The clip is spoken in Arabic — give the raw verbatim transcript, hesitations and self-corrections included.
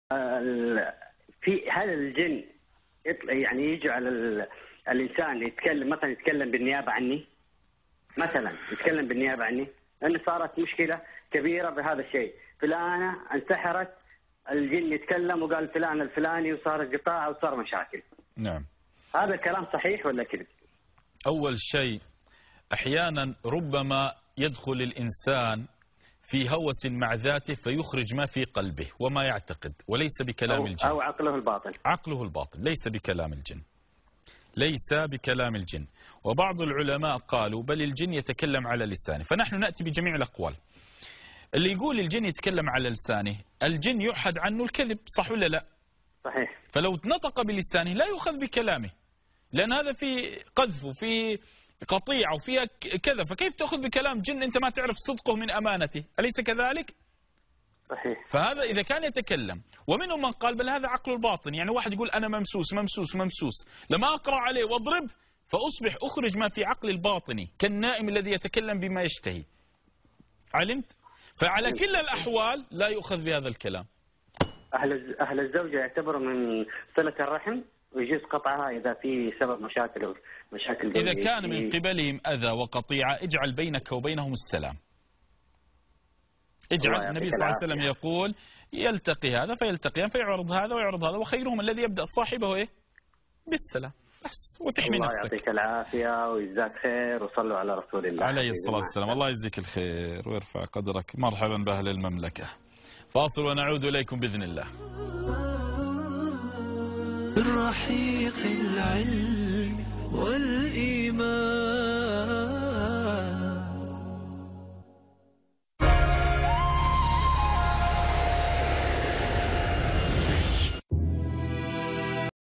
في هل الجن يعني يجوا على الانسان يتكلم مثلا يتكلم بالنيابه عني؟ مثلا يتكلم بالنيابه عني لانه صارت مشكله كبيره بهذا الشيء، فلانه انتحرت، الجن يتكلم وقال فلان الفلاني وصار قطاع وصار مشاكل. نعم. هذا الكلام صحيح ولا كذب؟ اول شيء احيانا ربما يدخل الانسان في هوس مع ذاته فيخرج ما في قلبه وما يعتقد، وليس بكلام أو الجن. أو عقله الباطن. عقله الباطن، ليس بكلام الجن. ليس بكلام الجن. وبعض العلماء قالوا بل الجن يتكلم على لسانه، فنحن نأتي بجميع الأقوال. اللي يقول الجن يتكلم على لسانه، الجن يؤحد عنه الكذب، صح ولا لا؟ صحيح. فلو نطق بلسانه لا يؤخذ بكلامه، لأن هذا في قذف وفي قطيعة وفيها كذا، فكيف تأخذ بكلام جن أنت ما تعرف صدقه من أمانته؟ أليس كذلك؟ صحيح. فهذا إذا كان يتكلم. ومنهم من قال بل هذا عقل الباطن، يعني واحد يقول أنا ممسوس ممسوس ممسوس، لما أقرأ عليه واضرب فأصبح أخرج ما في عقل الباطني كالنائم الذي يتكلم بما يشتهي. علمت؟ فعلى كل الأحوال لا يؤخذ بهذا الكلام. أهل أهل الزوجة يعتبروا من صلة الرحم ويجوز قطعها إذا في سبب مشاكل مشاكل إذا كان من قبلهم أذى وقطيعة اجعل بينك وبينهم السلام. اجعل. النبي صلى الله عليه وسلم يقول يلتقي هذا فيلتقيان فيعرض هذا ويعرض هذا، وخيرهم الذي يبدأ صاحبه إيه؟ بالسلام، بس وتحمي الله نفسك. الله يعطيك العافية ويجزاك خير، وصلوا على رسول الله عليه الصلاة والسلام. الله يجزيك الخير ويرفع قدرك. مرحبا بأهل المملكة. فاصل ونعود إليكم بإذن الله. رحيق العلم والإيمان